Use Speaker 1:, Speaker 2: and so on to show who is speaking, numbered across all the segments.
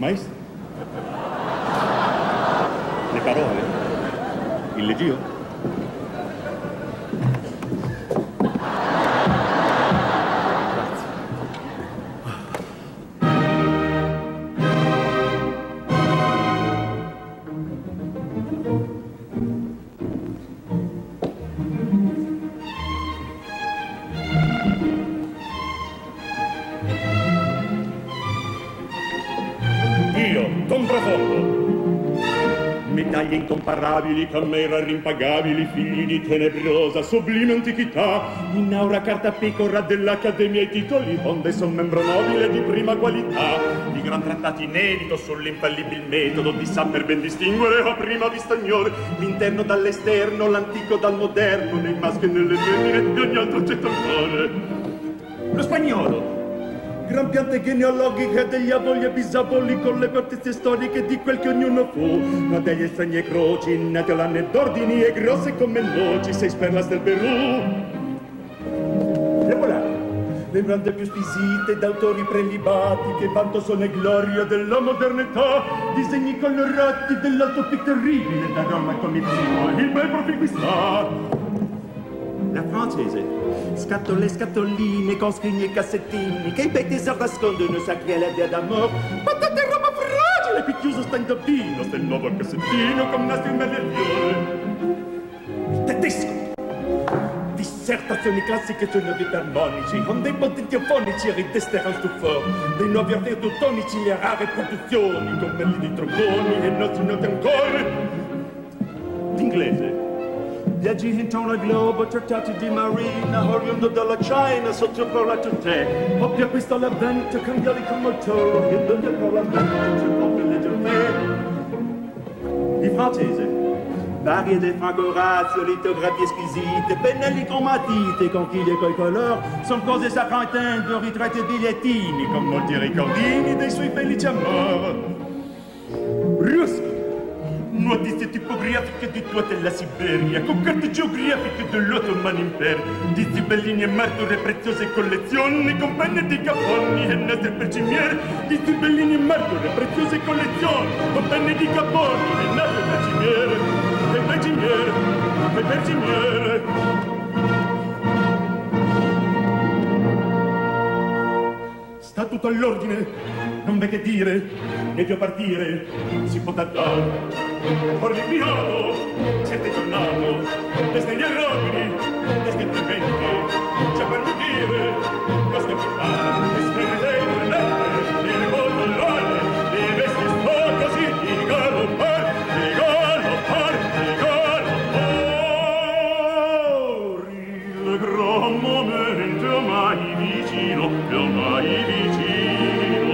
Speaker 1: Maestro? Le parole? Il leggio? Medaglie incomparabili, camera rimpagabili, figli di tenebrosa, sublime antichità, in aura carta pecora dell'Accademia e titoli, onde son membro nobile di prima qualità, di gran trattati inedito sull'infallibile metodo di saper ben distinguere a prima vista ognore l'interno dall'esterno, l'antico dal moderno, nei maschi e nelle femmine di ogni altro c'è tamore. Lo spagnolo, gran piante genealogiche degli avoli e bisavoli con le notizie storiche di quel che ognuno fu, ma degli strani e croci nati all'anno d'ordini e grosse come noci, sei sperlas del Perù. Le polacche, le brande più squisite d'autori prelibati che vanto sono e gloria della modernità, disegni colorati dell'alto pic terribile da Roma con il il bel profiquista. La francese, scatole e scatoline con scrigni e cassettini che i bei tesori nascondono sacri alla dia d'amor, patate roba fragile più chiuso sta in tappino, sta il nuovo cassettino con nastri in meraviglione. Il tedesco, dissertazioni classiche sui novi armonici con dei potenti fonici e ridesteran stupor, dei nuovi arteotonici le rare produzioni con belli di tromboni e nostri noti ancora. L'inglese, viaggi intorno al globo, trattati di marina, oriundo dalla China, sotto parlato te. Oppia questo l'avvento, cambiali con motore, e donde parlamento, c'è proprio leggermente. Il francese, varie de fragorazio, litografie squisite, pennelli con matite, conchiglie coi color, son cose sacrantine, ritratti e bigliettini, con molti ricordini dei suoi felici amor. Russo, notizie tipografiche di tutta la Siberia, con carte geografiche dell'Ottoman Impero, di zibellini e marture preziose collezioni, con penne di caponni e nastri per cimiere, di zibellini e marture preziose collezioni, con penne di caponni e nastri per cimiere, e per cimiere, e per cimiere. Sta tutto all'ordine, non v'è che dire, né più a partire, si può tardare. Orribbiato, siete tornato, desde gli errori, desde il presente, già per mi dire, cosa che fa, esperirei le lettere, il mondo all'aria, i vesti sto così, di galoppar, di galoppar, di galoppar. Il gran momento ormai vicino, ormai vicino,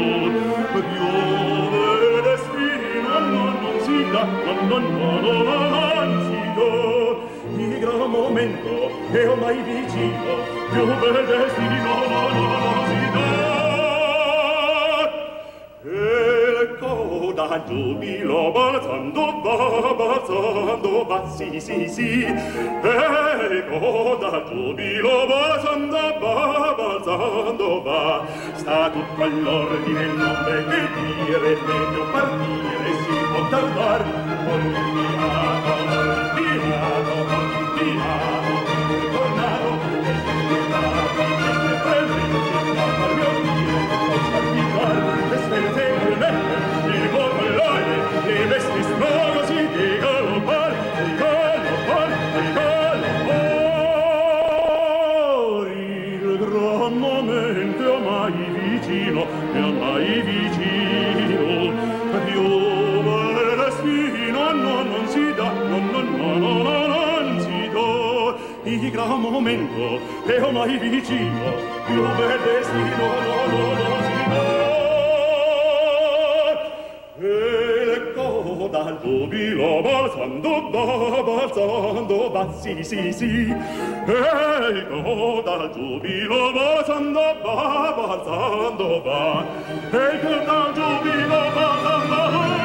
Speaker 1: piove destino, non si dà, non si dà. Il gran momento è ormai vicino, piove destino, non si dà. E le coda giubilo balzando va, sì, sì, sì. E le coda giubilo balzando va. Sta tutto all'ordine, non v'è che dire, meglio partire, si può tardar. Ordinato, tornato, le vesti strogosi di galoppar, di galoppar, di galoppar. Il gran momento è ormai vicino, è ormai vicino. Piove destino, non si dà, non si dà. Il gran momento è ormai vicino, piove destino, non si dà. Dal giubilo balzando va, sì, sì, sì. Ecco, dal giubilo balzando va. Ecco, dal giubilo balzando va.